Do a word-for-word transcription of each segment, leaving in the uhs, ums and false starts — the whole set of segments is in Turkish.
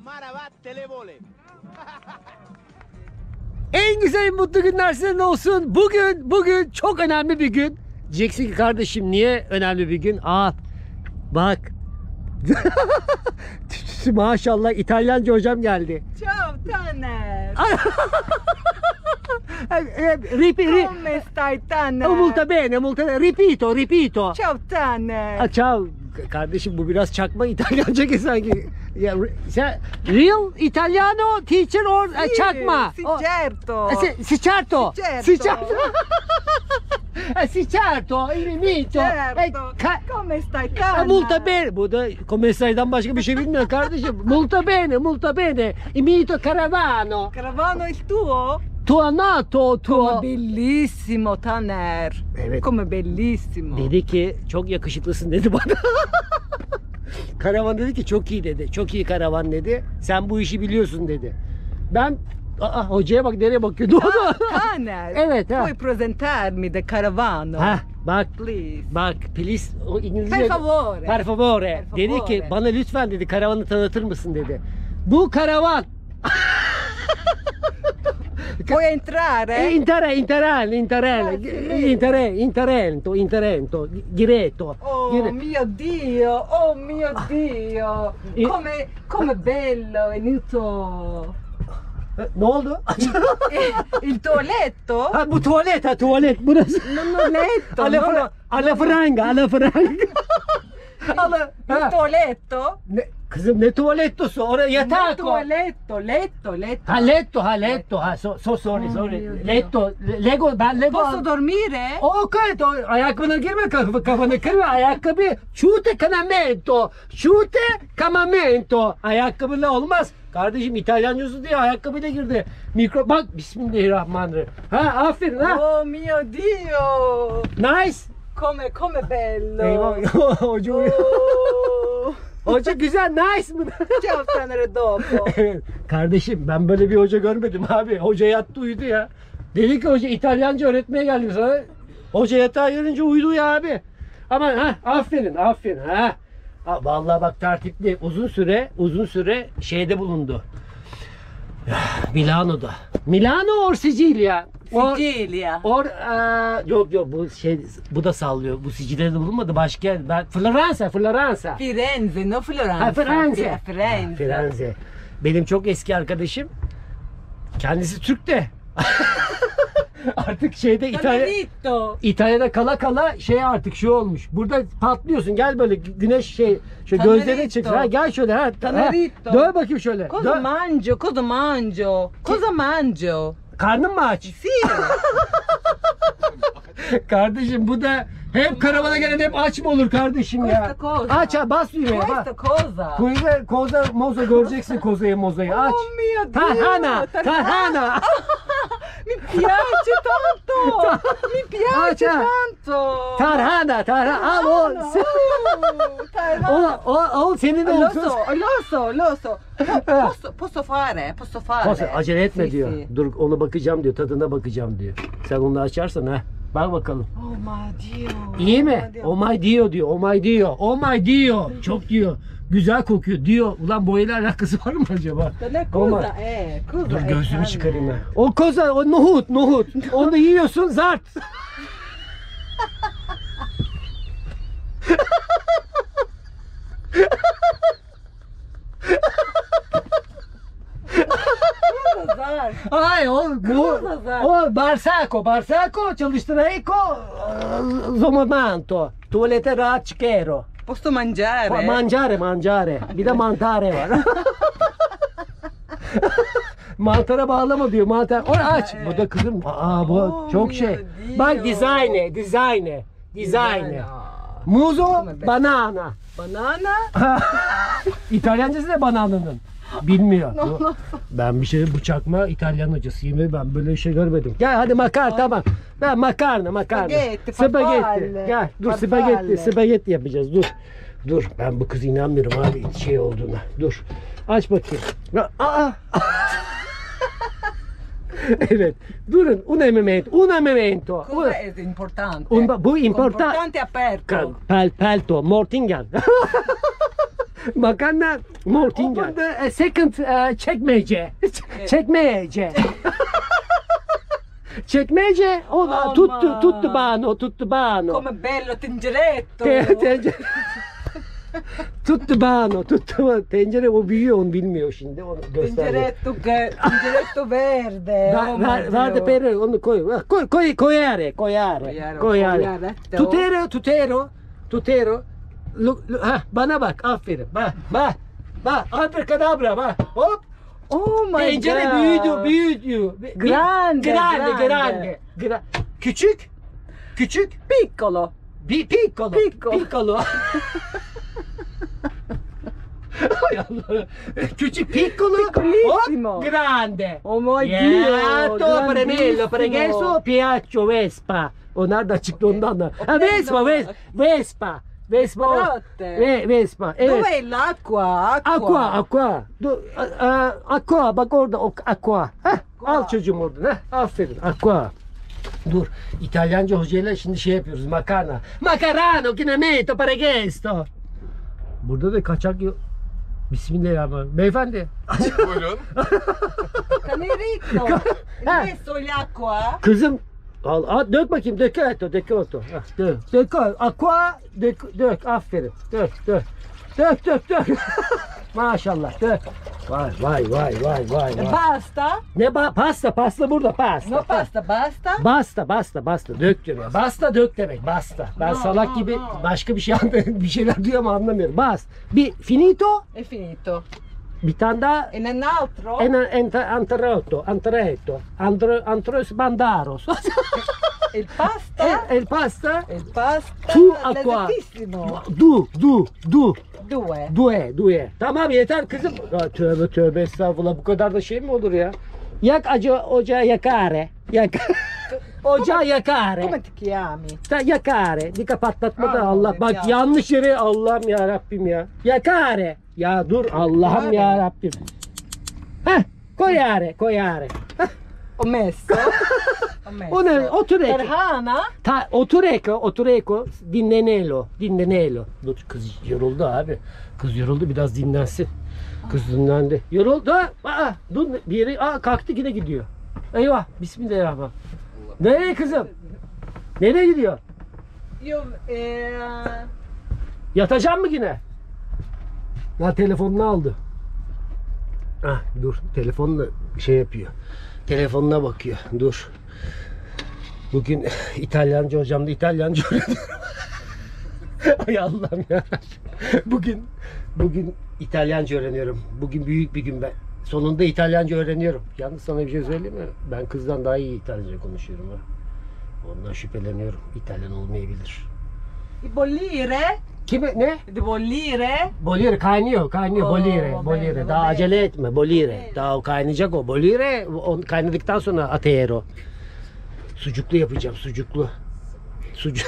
En güzel mutlu günler sizin olsun. Bugün bugün çok önemli bir gün. Diyeceksin ki kardeşim niye önemli bir gün? Aa bak. Maşallah İtalyanca hocam geldi. Ciao Tanner. Ripi, ri, Come stai Tanner? molto bene, molto bene. Ripito, ripito. Ciao Tanner. Aa, ciao. Kardeşim bu biraz çakma İtalyanca ki sanki. Ya, sen real Italiano teacher or Sì, çakma? Sì, O- certo. Si, si certo. Sì, Si certo. certo. Eh, si certo, il mito. Eh, Certo. ka- Come stai Eh, Tanner? Molto bene. Bu da komensaydan başka bir şey bilmiyor kardeşim. Molto bene, molto bene. Il mito caravano. Caravano il tuo? Tuo nato, tuo. Come bellissimo Tanner. Evet. Come bellissimo. Dedi ki çok yakışıklısın dedi bana. Karavan dedi ki çok iyi dedi. Çok iyi karavan dedi. Sen bu işi biliyorsun dedi. Ben aa, hocaya bak nereye bakıyor. Doğru. Tanner. Evet, ha. Puoi presentarmi de Caravano? Ha bak Please. bak please o İngilizce. Per favore. Per favore. Per Dedi favore. ki bana lütfen dedi karavanı tanıtır mısın dedi. Bu karavan. Puoi entrare? Intare, interel, interel, Ah, sì. interel, interento, interento, diretto. Oh dire- mio Dio, oh mio Dio, E- come, come bello è venuto Ne oldu? il tuo letto? Ha, bu tuvalet ha tuvalet burası. Non ho letto, Alla, non fra, ho- alla franga, alla franga. alla, il ha. tuo letto? Ne, kızım ne tuvalettosu? Oraya Il yatak tuo o. letto, letto, letto. Ha letto, ha letto, ha so, so sorry, Oh, sorry. mio Dio. Letto, Lego, ben Lego. Posso dormire? O kayıt, o ayakkabına girme, kaf- kafanı kırma, ayakkabı. Şute camamento, şute camamento. Ayakkabıyla olmaz. Kardeşim İtalyancası diye ayakkabıyla girdi. Mikro, bak Bismillahirrahmanirrahim. Ha aferin ha. Oh mio Dio, Nice. come, come bello. Eyvah, hoca uyuyor. Oh. Hoca güzel, nice mı? Ciao Tanner dopo. Evet. Kardeşim ben böyle bir hoca görmedim abi. Hoca yattı uyudu ya. Dedi ki hoca İtalyanca öğretmeye geldim sana. Hoca yatağa görünce uyudu ya abi. Ama ha aferin aferin ha. Ha, vallahi bak tertipli uzun süre uzun süre şeyde bulundu. Milano'da. Milano or Sicilya. Or, Sicilia. or aa, yok yok bu şey bu da sallıyor. Bu Sicilya'da bulunmadı başka yer. Ben Floransa, Floransa. Firenze, no Floransa. Ha, Firenze. Fi- Firenze. Firenze. Benim çok eski arkadaşım. Kendisi Türk de. Artık şeyde İtalya Tannerito. İtalya'da kala kala şey artık şu olmuş. Burada patlıyorsun. Gel böyle güneş şey şu Tannerito. gözlerin çıksın. Ha gel şöyle ha. ha. Tannerito. Dön bakayım şöyle. Cosa Dön. mangio? Cosa mangio? Cosa mangio? Karnın mı aç? Sì. Kardeşim bu da hep karavana gelen hep aç mı olur kardeşim ya? Questa cosa. Aç ha bas düğmeye bas. Questa cosa. Kuyuda koza moza göreceksin kozayı mozayı aç. Oh mio Dio. Tarhana, tarhana. Mi piace tanto. Mi piace Ah, cioè. tanto. Tarhana, tarhana. Al o. Oh, tarhana. O, o, o senin Lo olsun. so, lo so, lo so. Po- Posso, posso fare, posso fare. Posso, acele etme Sì, diyor. sì. Dur ona bakacağım diyor. Tadına bakacağım diyor. Sen onu açarsan ha. Bak bakalım. Oh my Dio. İyi Oh mi? my Dio. Oh my Dio diyor. Oh my Dio. Oh my Dio. Çok diyor. Güzel kokuyor diyor. Ulan boyayla alakası var mı acaba? Ne Oh my- cosa è? Cosa Dur è gözlüğümü Tanner? çıkarayım ben. O koza, o nohut, nohut. Onu yiyorsun zart. Cosa? Ay o bu Zar. o barsako, barsako çalıştırayko zomamanto. Tuvalete rahat çıkero. Posso mangiare? Mangiare, mangiare. Bir de mantare var. Mantara bağlama diyor mantar. O aç. Bu da kızım. Aa bu Oh çok mio şey. Dio. Bak design, design, design. No. Muzo, Come be- banana. Banana? İtalyancası da banananın. Bilmiyor. No, no. Ben bir şey bıçakma İtalyan hocasıyım. Ben böyle bir şey görmedim. Gel hadi makarna tamam. Ben makarna makarna. Spagetti, Spagetti. farfalle. Gel dur Farfalle. spagetti spagetti yapacağız dur. Dur ben bu kız inanmıyorum abi şey olduğuna. Dur. Aç bakayım. Aa. Evet. Durun. Un momento. Un momento. Cosa è importante? Un- bu importa- Importante aperto. Pel, pelto. Mortingen. Makarna Mortingen. Open the uh, second uh, çekmece. Çekmece. Çekmece. O Oh, tuttu ma. tuttu bano, tuttu bano. Come bello tengeretto. Te- tencere. Tuttu bano, tuttu tencere o büyüyor onu bilmiyor şimdi onu gösterdi. Tengeretto, che- tengeretto verde. Va, oh va, mio vada Dio. per onu koy. Koy koy koyare, koyare. Koyare, Koyare. koyare. Tutero, tutero, tutero. Lu, lu, ha, bana bak, aferin. Bak, bak. Bak, abracadabra bak. Hop. Oh my Tencere god. büyüdü, büyüdü. Grande, grande, grande. grande. Gra- Küçük, küçük. Piccolo. Bir piccolo. Piccolo. Piccolo. Ay Allah. Küçük piccolo. Piccolissimo. Hop, grande. Oh my Yato Dio. premello, pregesso, piaccio, Vespa. O nereden çıktı ondan da. Ha, Vespa, Vespa, Vespa. Vespa. o- Grotte. Ve, Vespa. Evet. Dov'è l'acqua? Acqua. Aqua, aqua. Du, a, a, aqua, bak orada o, aqua. Heh, al çocuğum oradan. Heh, aferin, aqua. Dur, İtalyanca hocayla şimdi şey yapıyoruz, makarna. Macarano, che ne metto, pregesto. Burada da kaçak yok. Bismillahirrahmanirrahim. Beyefendi. Buyurun. Caneritto. Ah. Messo l'acqua? Kızım al, al dök bakayım dök eto dök eto. Ah, dök dök aqua dök dök aferin dök dök dök dök dök. Maşallah dök. Vay vay vay vay vay vay. Basta? Ne ba pasta pasta burada pasta. No pasta, basta? Basta basta basta dök diyor. Basta dök demek basta. Ben No, salak no, gibi no. başka bir şey anlamıyorum. Bir şeyler duyuyor ama anlamıyorum. Bas. Bir finito È finito. bir tane daha E un altro? en ent anteretto anteretto antro antros bandaros. Il pasta? El, el pasta. Il pasta? Tu acqua. Lezzatissimo. Du, du, du. Due. Due, due. Tamam yeter kızım. Ya, tövbe tövbe estağfurullah bu kadar da şey mi olur ya? Yak acı ocağı yakare. Yak. Ocağı yakare. Come ti chiami? Ta yakare. Dika patlatma da Aa, Allah. Bak ya. yanlış yere Allah'ım ya Rabbim ya. Yakare. Ya dur Allah'ım ya Rabbim. Heh. Koyare, koyare. Ho messo. Ho messo. O ne? Otur eko. Terhana? Ta, otur eko, otur eko. Dinlenelo, dinlenelo. Dur kız yoruldu abi. Kız yoruldu biraz dinlensin. Kız dinlendi. Yoruldu. Aa, dur bir yere aa, kalktı yine gidiyor. Eyvah. Bismillahirrahmanirrahim. Nereye kızım? Nereye gidiyor? Io eh, Yatacağım mı yine? Ya telefonunu aldı. Ah dur telefonla şey yapıyor. Telefonuna bakıyor. Dur. Bugün İtalyanca hocam da İtalyanca öğreniyorum. Ay Allah'ım ya. Bugün bugün İtalyanca öğreniyorum. Bugün büyük bir gün ben. Sonunda İtalyanca öğreniyorum. Yalnız sana bir şey söyleyeyim mi? Ben kızdan daha iyi İtalyanca konuşuyorum ha. Ondan şüpheleniyorum. İtalyan olmayabilir. di bollire? Kime ne? Di bollire? Bolire kaynıyor, kaynıyor. Oo, Bolire, va bolire. bene, va Daha bene. acele etme, bolire. Bene. Daha o kaynayacak o. Bolire, on kaynadıktan sonra atero. Sucuklu yapacağım, sucuklu. Sucuk.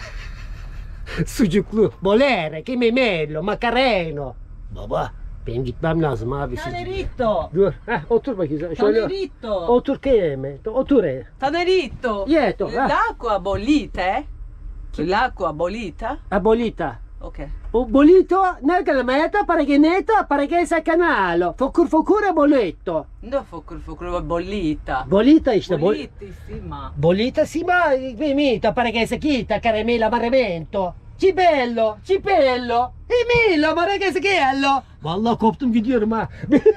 Sucuklu. Bolere, memello, macareno. Baba, benim gitmem lazım abi. Siz- Taneritto. Dur, heh, otur bakayım. Şöyle. Taneritto. Otur keyeme. Otur. e. Taneritto. Lieto, ah. L'acqua bollita, eh? L'acqua bollita? Abolita. Ok. O bolito, nel calameta, para che neta, para che sa canalo. Fokur fokur e boletto. No, fuoco, fuoco, bollita. Bolita işte. Bol Bollitissima. Bolita sì, ma mito, pare che si chita, caramella, maremento. Cipello, cipello. Emilio, pare che si chiello. Vallahi koptum gidiyorum ha.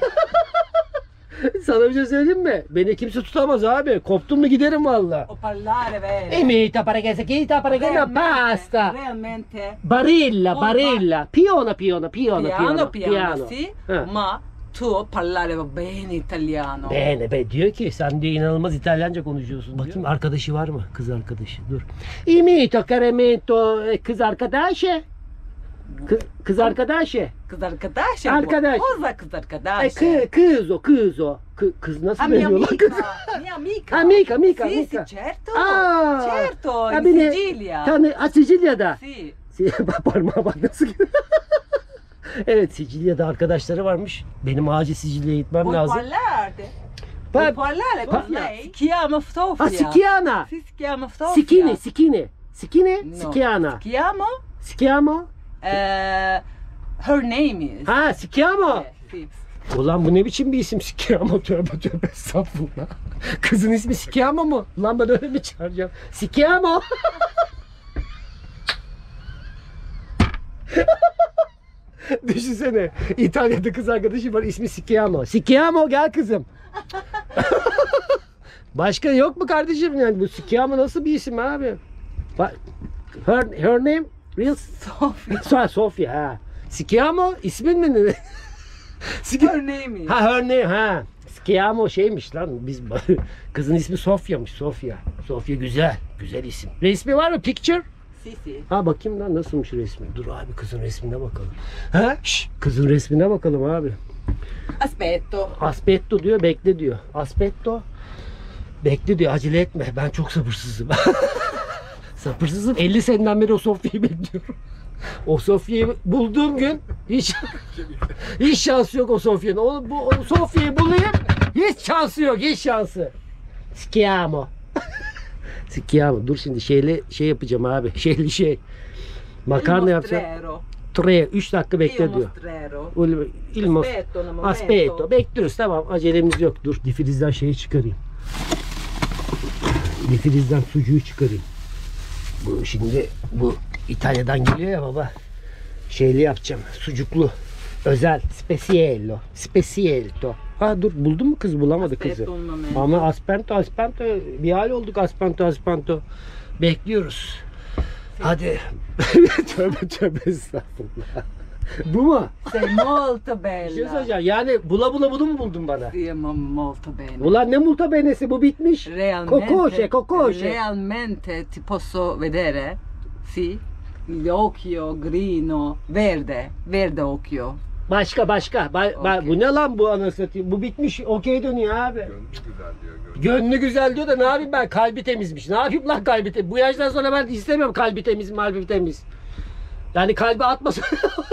Sana bir şey söyleyeyim mi? Beni kimse tutamaz abi. Koptum mu giderim valla. O parlare bene. Emita, pare che si chita, pare che no Realmente, pasta. Realmente. Barilla, Oh, barilla. Piona, piona, piona, Piano, piano. piano, sì. Eh. Ma tu parlare bene italiano. Bene be diyor ki sen diyor inanılmaz İtalyanca konuşuyorsun. Bakayım arkadaşı var mı? Kız arkadaşı. Dur. Imito caramento e, kız arkadaşı. Kız, kız arkadaşı. Kız arkadaşı. Arkadaş. Cosa kız E, arkadaşı? kı, kız o kız o. Kı, kız nasıl Ah, mia deniyor lan amica, kız? mia amica. Amica, amica, Sì, amica. sì, certo. Aa, Certo, ha, in beni Sicilia. Tanı, ha, Sicilya'da. Sì. Si- bak parmağa bak nasıl Evet Sicilya'da arkadaşları varmış. Benim acil Sicilya'ya gitmem Vuoi lazım. parlare? Pa- Vuoi parlare con pa- lei? Si chiama Sofia. Ha Sikiana. Sì, si chiama Sofia. Sikini, Sikini. Sikini, No. Sikiana. Si chiama? Sikiamo. Eh, her name is. Ha, si chiama. Eh, sì. Ulan bu ne biçim bir isim, si chiama, tövbe tövbe estağfurullah. Kızın ismi si chiama mı? Ulan ben öyle mi çağıracağım? Si chiama. Düşünsene, İtalya'da kız arkadaşım var, ismi Sikiamo. Sikiamo gel kızım. Başka yok mu kardeşim yani, bu Sikiamo nasıl bir isim abi? Bak, her, her name real Sofia. Sofia. Sofia ha. Sikiamo ismin mi ne? Siki- Her name is. Ha, her name ha. Sikiamo şeymiş lan, biz kızın ismi Sofya'mış, Sofia. Sofia güzel, güzel isim. Resmi var mı, picture? Sì, sì. Ha bakayım lan nasılmış resmi. Dur abi, kızın resmine bakalım. Ha? Şş, kızın resmine bakalım abi. Aspetto. Aspetto diyor, bekle diyor. Aspetto. Bekle diyor, acele etme. Ben çok sabırsızım. Sabırsızım. elli seneden beri o Sofya'yı bekliyorum. O Sofya'yı bulduğum gün hiç hiç şansı yok o Sofya'nın. O, bu, o Sofya'yı bulayım, hiç şansı yok, hiç şansı. Schiamo. Schiamo. Dur şimdi şeyle şey yapacağım abi. Şeyli şey. Makarna yapacağım. Mostrero. Tre, üç dakika bekle Io diyor. mostrero. Ul- il mos- Aspetto un momento. Aspetto. Bekliyoruz, tamam, acelemiz yok. Dur difrizden şeyi çıkarayım. Difrizden sucuğu çıkarayım. Bu şimdi bu İtalya'dan geliyor ya baba. Şeyli yapacağım. Sucuklu. Özel. Speciello. Speciello. Ha dur, buldun mu kız? Bulamadı kızı. Aspetto un momento. Ama aspento aspento bir hal olduk, aspento aspento. Bekliyoruz. Hadi. Tövbe tövbe estağfurullah. Bu mu? Sei molto Bir şey bella. söyleyeceğim. Yani bula bula bunu mu buldun bana? Sì, mo- molto bene. Ulan ne multa benesi, bu bitmiş. Realmente, Kokoşe kokoşe. realmente ti posso vedere? Sì. Il occhio grino, verde, verde occhio. Başka başka. Ba- ba- Okey. Bu ne lan bu, anasını satayım. Bu bitmiş. Okey dönüyor abi. Gönlü güzel diyor. Gönlü. Gönlü güzel diyor da ne yapayım ben, kalbi temizmiş. Ne yapayım lan kalbi temiz. Bu yaştan sonra ben istemiyorum kalbi temiz, kalbi temiz. Yani kalbi atmasın.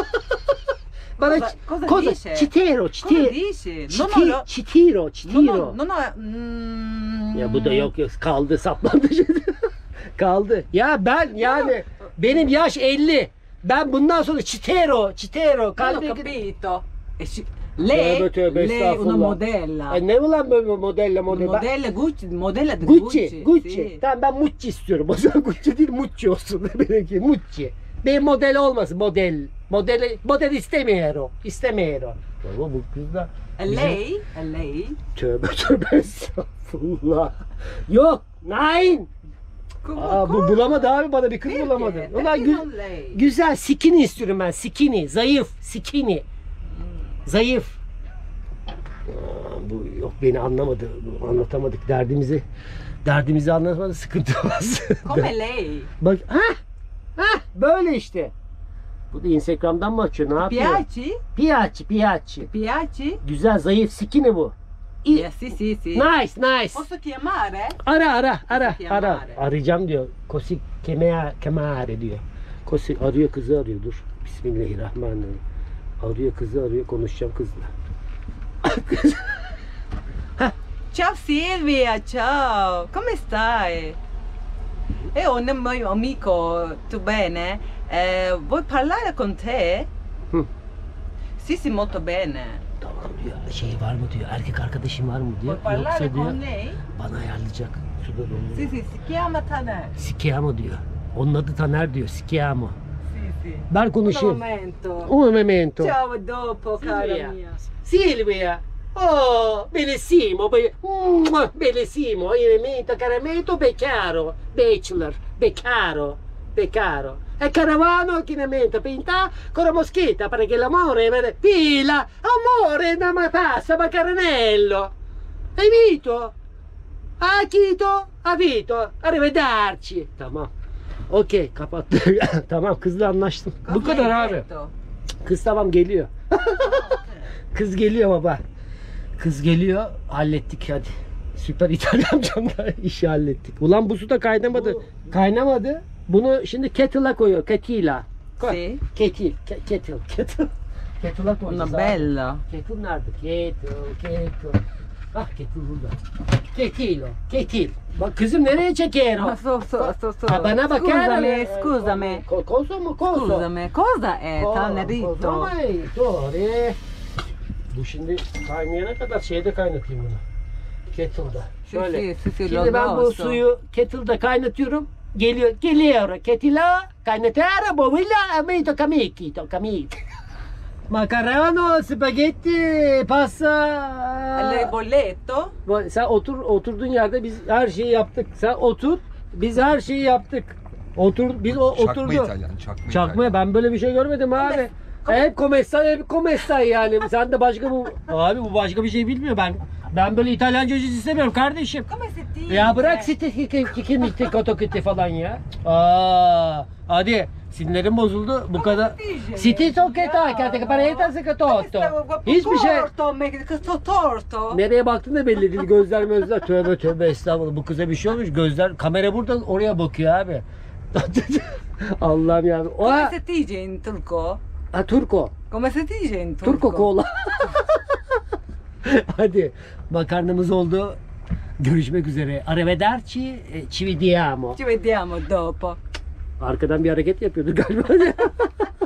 Bana Cosa- cosa cosa dice? çitero, Cosa çitero. dici? Çiti, Non ho, çitiro, non çitiro. ho, non ho, mm, Ya bu da yok yok, kaldı, saplandı şimdi. Kaldı. Ya ben yani benim yaş elli. Ben bundan sonra çitero, çitero, Non ho kalbi. capito. E ci- lei, Tövbe tövbe lei una estağfurullah. modella. E ne ulan böyle modelle Una model. Ben- modella Gucci, modella di Gucci, Gucci. Gucci. sì. Tamam, ben Mucci istiyorum. O zaman Gucci değil, Mucci olsun. Benimki Mucci. Benim model olmasın, model. Model, model istemiyorum. İstemiyorum. Baba bu kız da E bizim- lei? E lei? Tövbe tövbe estağfurullah. Yok, nein. Come- Aa, bu come? bulamadı abi, bana bir kız Perché? bulamadı. Perché Ulan gü- non lei? güzel skinny istiyorum ben, skinny, zayıf, skinny. Zayıf. Aa, bu yok, beni anlamadı. Bu anlatamadık derdimizi. Derdimizi anlatmadı, sıkıntı olmaz. Come lei? Bak, ha, ha, böyle işte. Bu da Instagram'dan mı açıyor? Ne yapıyor? Piaci? Piyaççı, piyaççı. Piaci? Güzel, zayıf, skinny bu. İyi. Yeah, sì, sì, sì. Nice, nice. Posso chiamare? Ara, ara, ara, Kosi ara. Kemare. Arayacağım diyor. Kosi kemea, kemare diyor. Kosi arıyor, kızı arıyor. Dur. Bismillahirrahmanirrahim. Arıyor, kızı arıyor. Konuşacağım kızla. Ciao Silvia, ciao. Come stai? È un mio amico, tu bene? Eh, vuoi parlare con te? Hı. Sì, sì, molto bene. Tamam diyor. Şey var mı diyor. Erkek arkadaşım var mı diyor. Vuoi parlare Yoksa diyor con lei? bana ayarlayacak. Suda Sì, doluyor. sì, si chiama Taner. Sikiamo diyor. Onun adı Taner diyor. Sikiamo. Sì, sì. Ben Un konuşayım. momento. Un momento. Ciao, dopo, cara Silvia. mia. Silvia. Oh, bellissimo, be- Mua, bellissimo, elemento, caramento, beccaro, bachelor, beccaro, beccaro. E caravano, chinamento, pinta, con la moschetta, perché l'amore, vede- fila, amore, da ma passa, ma caranello. Hai vito? Ha Kito, ha Vito, arrivederci. Tamam. Okey, kapattı. Tamam, kızla anlaştım. Bu Cosa kadar hai abi. detto? Kız tamam geliyor. Kız geliyor baba. Kız geliyor. Hallettik hadi. Süper İtalyancamla işi hallettik. Ulan bu su da kaynamadı. Bu- Kaynamadı. Bunu şimdi kettle'a koyuyor. Kettle'a. Koy. Sì. Kettle. Ke- Kettle. Kettle. Kettle'a koyacağız Una abi. bella. Kettle nerede? Kettle. Kettle. Ah ketil burada. Ketil o. Ketil. Bak kızım nereye çeker o? Ah, so, so, so, so. Ha, bana bak Scusami, yani. scusami. Ko- Koso mu koso? Scusami, cosa è Ko- Tannerito? koso mu? Doğru. Bu şimdi kaynayana kadar şeyde kaynatayım bunu. Kettle'da. Sì, Şöyle. sì, sì, sì, Şimdi lo ben bu addosso. suyu kettle'da kaynatıyorum. Geliyor, geliyor. Kettle'a kaynatara bovilla amito kamiki, to kamiki. Makarano, spagetti, pasta. Il bolletto? Bu- Sen otur, oturduğun yerde biz her şeyi yaptık. Sen otur, biz her şeyi yaptık. Otur, biz o, Çakma oturduk. İtalyan, çakma, Çakma İtalyan. ben böyle bir şey görmedim abi. Hep komesta hep komesta yani. Sen de başka bu abi bu başka bir şey bilmiyor. Ben ben böyle İtalyanca öcüsü istemiyorum kardeşim. Come si dice? Ya bırak siti kiki kotokuti falan ya. Aa, hadi sinirlerim bozuldu bu kadar. Siti soketa kate pareta sekatotto. Hiçbir şey. Torto, me- questo torto. Nereye baktın da belli değil. Gözler gözler. Tövbe tövbe estağfurullah. Bu kıza bir şey olmuş. Gözler kamera buradan oraya bakıyor abi. Allah'ım ya. Come Oha. si dice in turco? Ha Turko. Come si dice in turco? Turko kola. Hadi makarnamız oldu. Görüşmek üzere. Arrivederci. e, Ci vediamo. Ci vediamo dopo. Arkadan bir hareket yapıyordu galiba.